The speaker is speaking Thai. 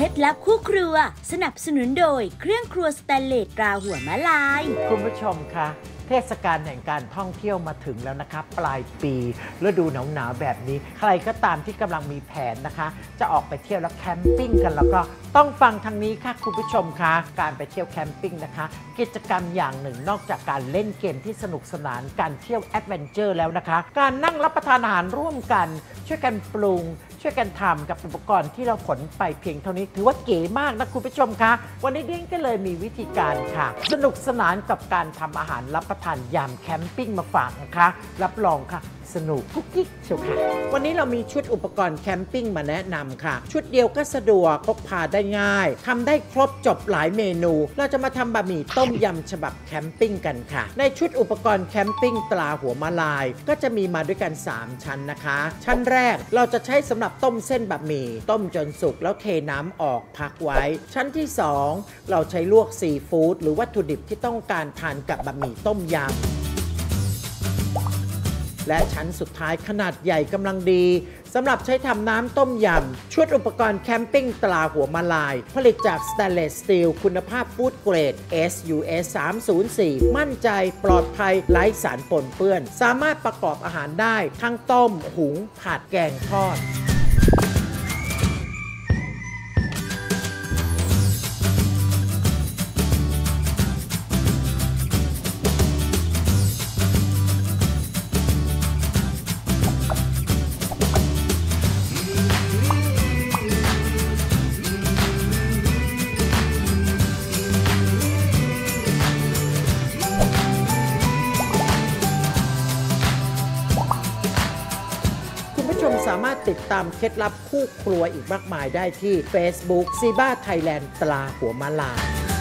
ล็ดลับคู่ครัวสนับสนุนโดยเครื่องครัวสแตนเลสตราหัวมะลายคุณผู้ชมคะเทศกาลแห่งการท่องเที่ยวมาถึงแล้วนะคะปลายปีฤดูหนาวแบบนี้ใครก็ตามที่กำลังมีแผนนะคะจะออกไปเที่ยวแล้วแคมปิ้งกันแล้วก็ต้องฟังทางนี้ค่ะคุณผู้ชมคะการไปเที่ยวแคมปิ้งนะคะกิจกรรมอย่างหนึ่งนอกจากการเล่นเกมที่สนุกสนานการเที่ยวแอดเวนเจอร์แล้วนะคะการนั่งรับประทานอาหารร่วมกันช่วยกันปรุงช่วยกันทำกับอุปกรณ์ที่เราขนไปเพียงเท่านี้ถือว่าเก๋มากนะคุณผู้ชมคะวันนี้ดิ้งก็เลยมีวิธีการค่ะสนุกสนานกับการทำอาหารรับประทานยามแคมปิ้งมาฝากนะคะรับรองค่ะสนุกกุ๊กกิ๊กเชียวค่ะวันนี้เรามีชุดอุปกรณ์แคมปิ้งมาแนะนำค่ะชุดเดียวก็สะดวกพกพาได้ง่ายทำได้ครบจบหลายเมนูเราจะมาทำบะหมี่ต้มยำฉบับแคมปิ้งกันค่ะในชุดอุปกรณ์แคมปิ้งตราหัวมะลายก็จะมีมาด้วยกัน3ชั้นนะคะชั้นแรกเราจะใช้สำหรับต้มเส้นบะหมี่ต้มจนสุกแล้วเทน้ำออกพักไว้ชั้นที่2เราใช้ลวกซีฟู้ดหรือวัตถุดิบที่ต้องการทานกับบะหมี่ต้มยำและชั้นสุดท้ายขนาดใหญ่กำลังดีสำหรับใช้ทำน้ำต้มยำชุดอุปกรณ์แคมปิ้งตราหัวมะลายผลิตจากสแตนเลสสตีลคุณภาพฟู้ดเกรด SUS 304มั่นใจปลอดภัยไร้สารปนเปื้อนสามารถประกอบอาหารได้ทั้งต้มหุงผัดแกงทอดสามารถติดตามเคล็ดลับคู่ครัวอีกมากมายได้ที่ Facebook ซีบ้าไทยแลนด์ตราหัวมะลาย